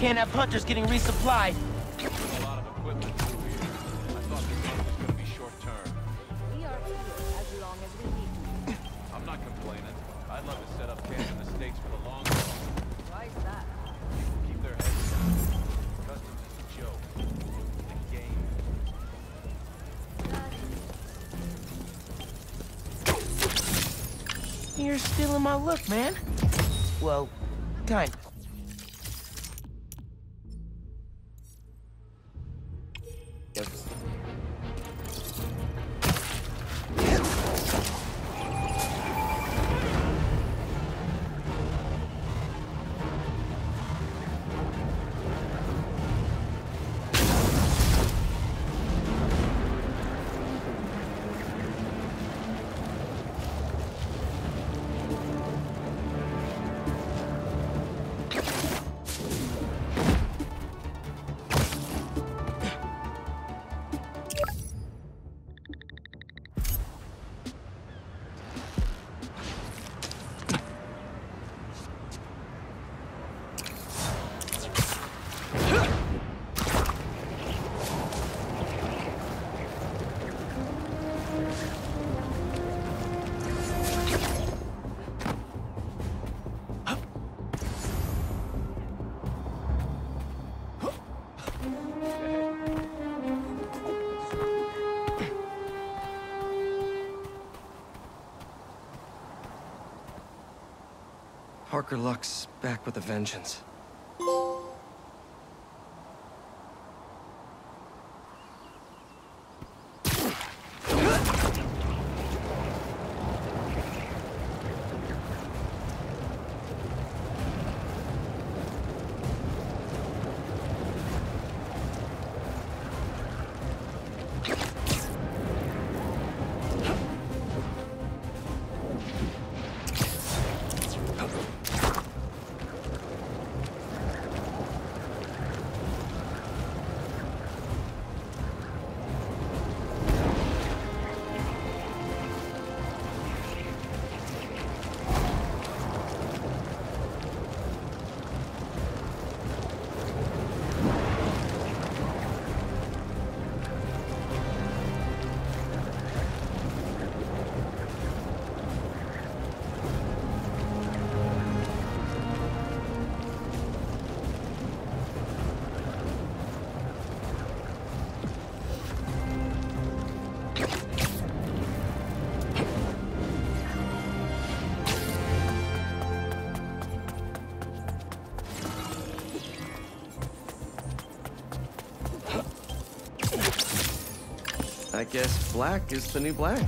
can't have hunters getting resupplied. There's a lot of equipment through here. I thought this one was gonna be short-term. We are here as long as we need to. I'm not complaining. I'd love to set up camp in the States for the long haul. Why is that? People keep their heads down. Customs is a joke. The game. You're stealing my look, man. Well, kind of. Parker Luck's back with a vengeance. I guess black is the new black.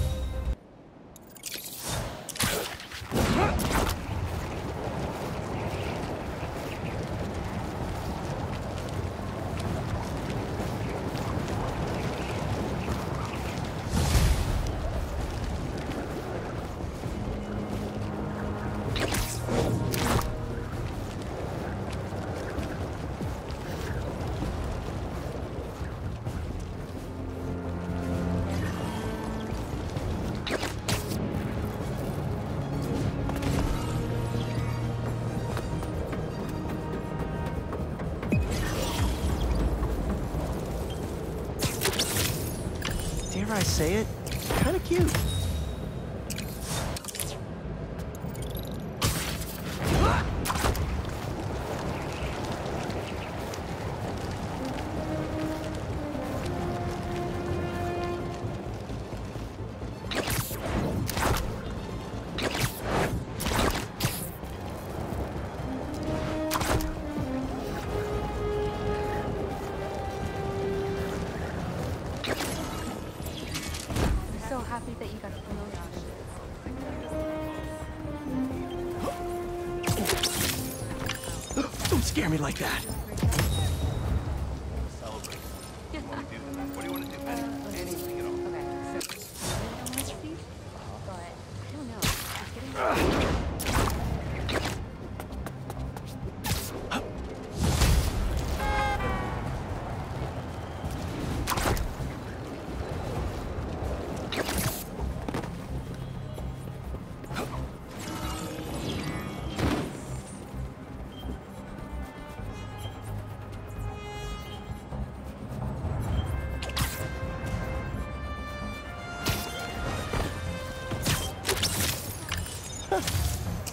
Dare I say it? Kinda cute. So happy that you got the promotion. Don't scare me like that. Celebrate. What do you want to do? Anything at all. Okay, so but I don't know. It's getting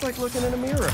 just like looking in a mirror.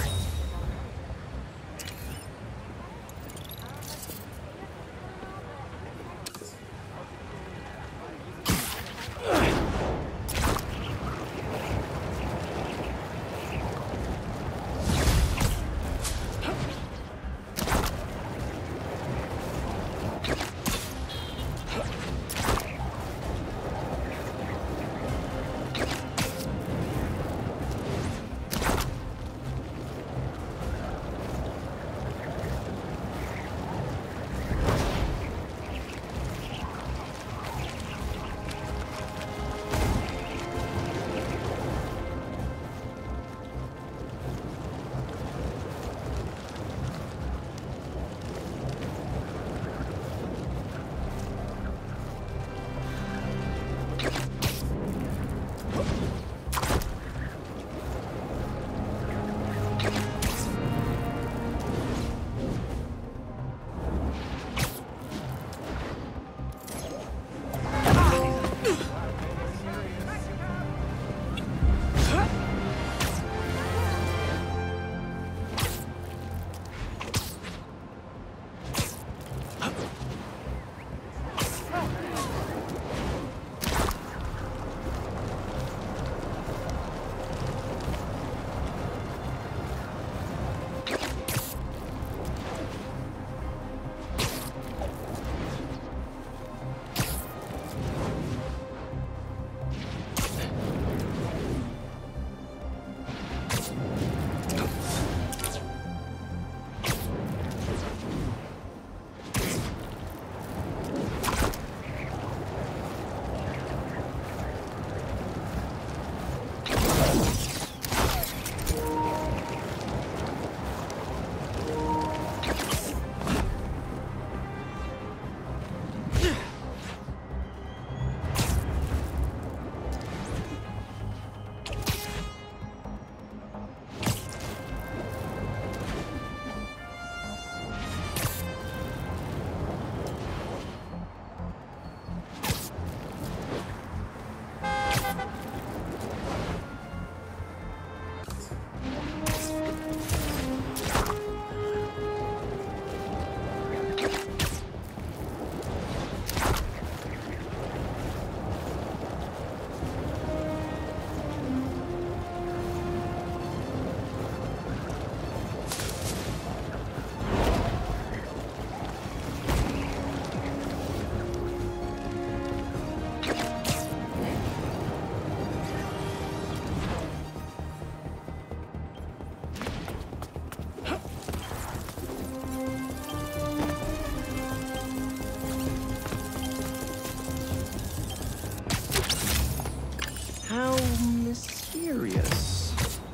How mysterious.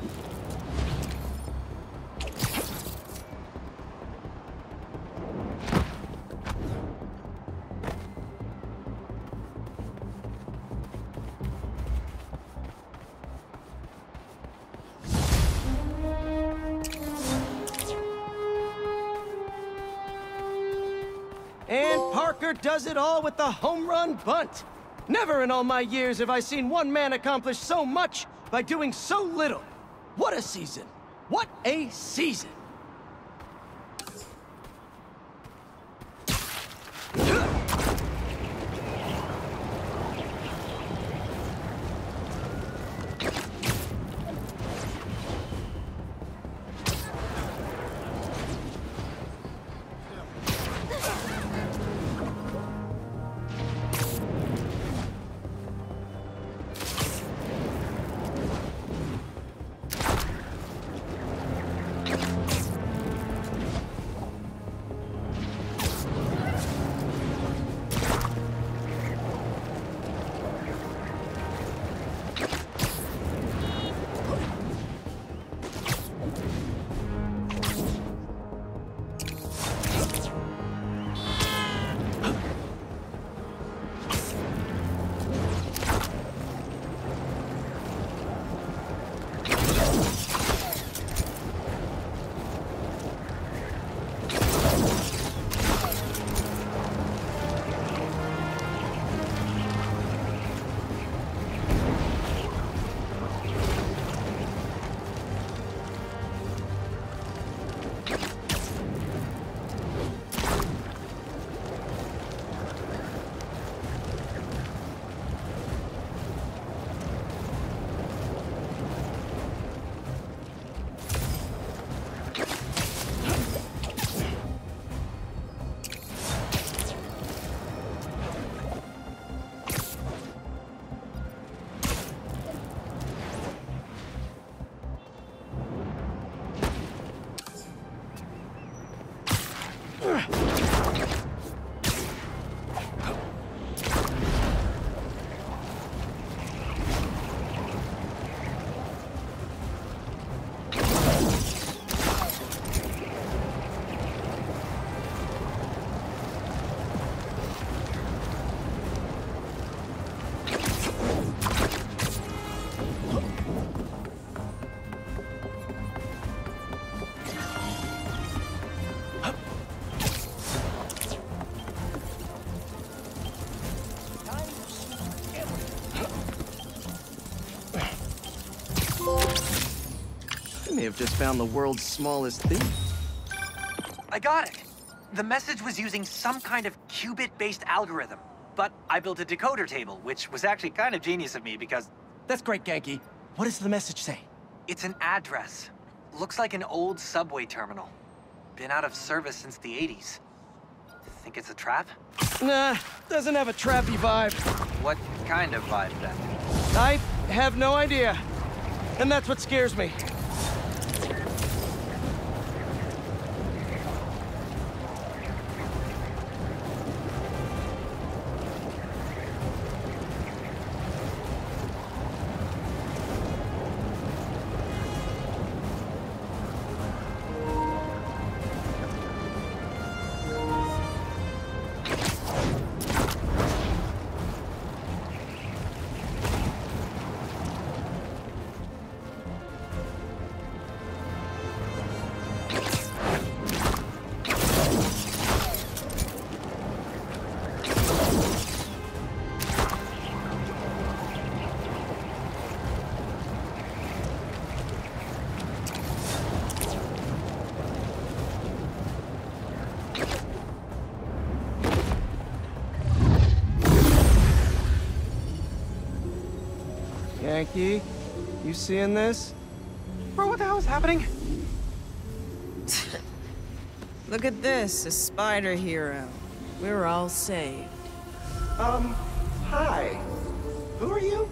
And Parker does it all with the home run bunt. Never in all my years have I seen one man accomplish so much by doing so little. What a season! What a season! may have just found the world's smallest thief. I got it! The message was using some kind of qubit-based algorithm. But I built a decoder table, which was actually kind of genius of me because That's great, Genki. What does the message say? it's an address. Looks like an old subway terminal. Been out of service since the 80s. Think it's a trap? Nah, doesn't have a trappy vibe. What kind of vibe then? I have no idea. And that's what scares me. Yankee, you seeing this? Bro, what the hell is happening? Look at this, a spider hero. We're all saved. Hi. Who are you?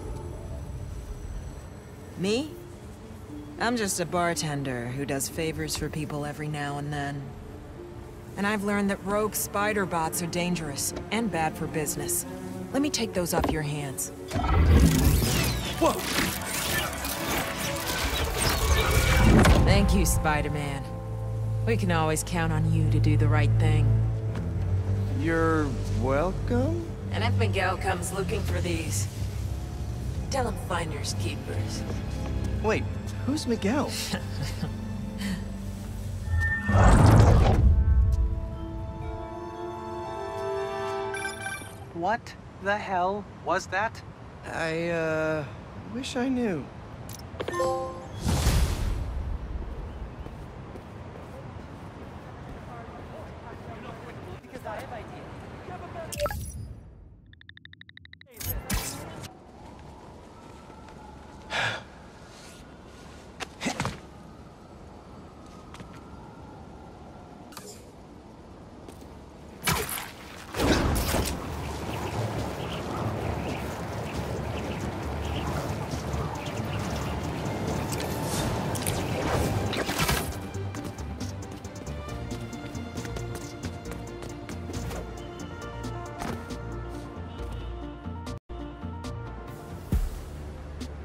Me? I'm just a bartender who does favors for people every now and then. And I've learned that rogue spider bots are dangerous and bad for business. Let me take those off your hands. Whoa! Thank you, Spider-Man. We can always count on you to do the right thing. You're welcome? And if Miguel comes looking for these, tell him finders keepers. Wait, who's Miguel? What the hell was that? I, wish I knew.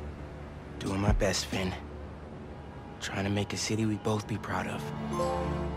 Doing my best, Finn. Trying to make a city we both be proud of.